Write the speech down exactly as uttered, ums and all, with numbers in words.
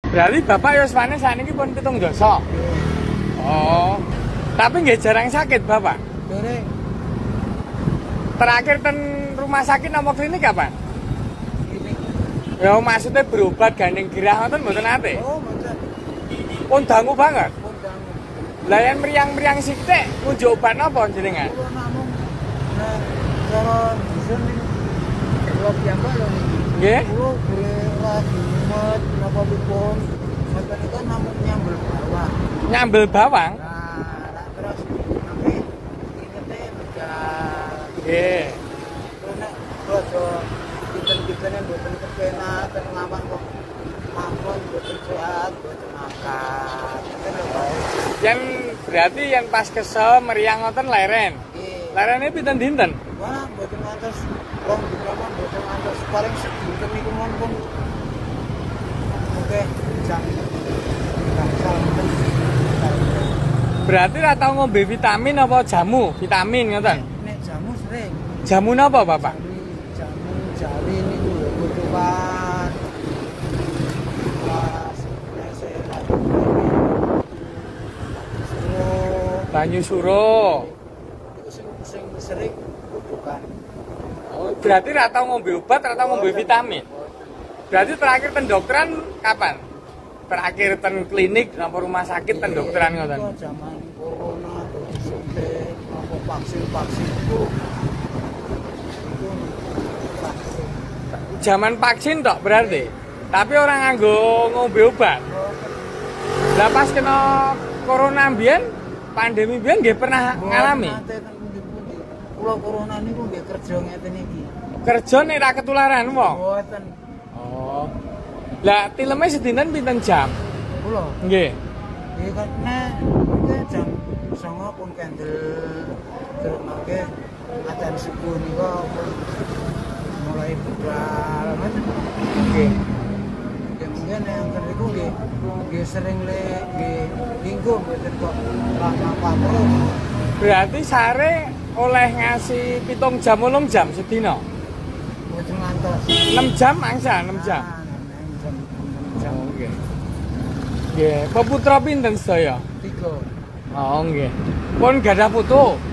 Berarti Bapak ya wani sakniki pun pitung dasa. Oh. Tapi nggih jarang sakit, Bapak. Derek. Terakhir ten rumah sakit nomor klinik kapan? Ini. Ya maksudnya berobat gandeng gerah ngoten mboten nate. Oh, mboten. Pun dangu banget. Pun dangu. Lah yen meriang-meriang sithik ngunjuk obat napa jenengan? Kula namung nah cara dusun niku kula piyambak lho niki. Nggih. Kula boleh lagi mumet napa pripun. Mboten itu namung nyambel bawang. Nyambel bawang? Nah, nah terus nanti ingete begal. Nggih. Terus nek rada pinten-pintene mboten kepenak ten ngawang kok mampun mboten sehat, mboten makan. Ngoten lho, Pak. Yen berarti yen pas kesel meriang ngoten leren. Nggih. Lerene pinten dinten? Wah, mboten ngantos rong dina mon mboten ngantos paling sedinten niku mon pun. Oke, jam gangsal mboten. Berarti ra tau ngombe vitamin apa jamu? Vitamin ngoten. Nek jamu sering. Jamu napa, Bapak? Jamu jawi niku lho kutukan. Wah, sehat. Banyu suro. Itu sing sing sering kutukan. Oh, berarti ra tau ngombe obat, ra tau ngombe vitamin. Berarti terakhir ten dokteran kapan? Terakhir ten klinik apa rumah sakit ten dokteran ngoten. Itu zaman corona atau disuntik apa vaksin-vaksin itu. Itu vaksin. Zaman vaksin tok berarti. Tapi orang nganggo ngombe obat. Lah pas kena corona mbiyen, pandemi mbiyen nggih pernah ngalami. Kula corona niku nggih kerja ngeten iki. Kerja nek ra ketularan wong. Mboten. Oh. Lah tileme sedinen pinten jam? Kula Nggih. nggih kan nek jam songo pun kendel terus mangke adzan subuh niku mulai budal ngoten. Nggih. Kemudian yang kedua nggih nggih sering le nggih minggu mboten kok lama terus. Berarti sare oleh ngasih pitung jam wolung jam sedina. Mboten ngantos. enam jam mangsa, enam jam. Ah, enam jam. enam jam. Oh, nggih. Nggih, peputra pinten sedaya? Tiga. Oh, nggih. Pun gadah putu.